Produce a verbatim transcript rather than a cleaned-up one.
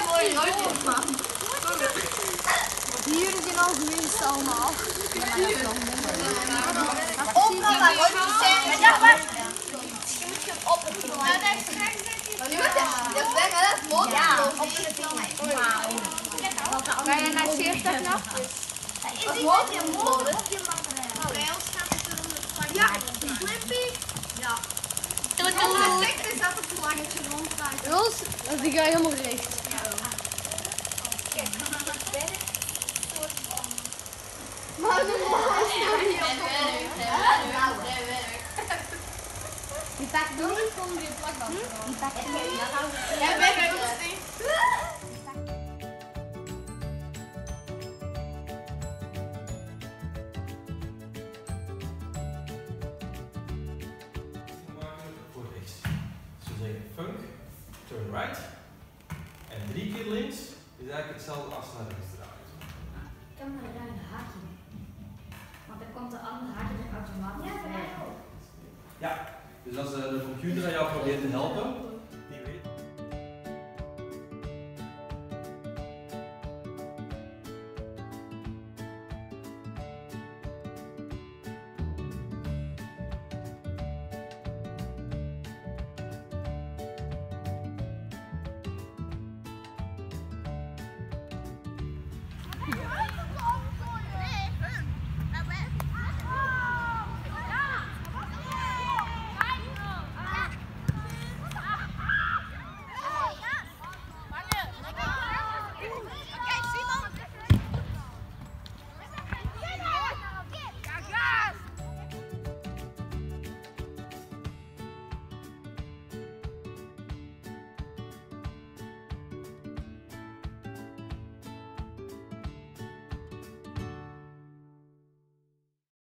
mooie roodjes, man. Hier zijn al het minste allemaal. Ja, maar dat is nog minder. Overal waar roodjes zijn. Ja, maar. Je moet je op het doen. Ja, dat is gek. Je moet het weg, hè? Dat is mooi. Ja, op de tong. Kan je naar zeventig nog? Is die met je mond op je materiaal? Bij ons gaat het erom dat ja, Flippy. Ja. Het effect is dat het vlaggetje ronddraait. Roos, die ga je helemaal recht. Maar de mol is nog niet op. Die pakt door niet gewoon weer plakband. Die pakt door. Jij bent bij ons niet. Voor rechts. Dus we zeggen funk, turn right. En drie keer links is eigenlijk hetzelfde als naar rechts draaien. Ik kan maar daar een haakje. Want dan komt de andere haakje er automatisch. Ja, voor mij ook. Ja, dus als de computer aan jou probeert te helpen,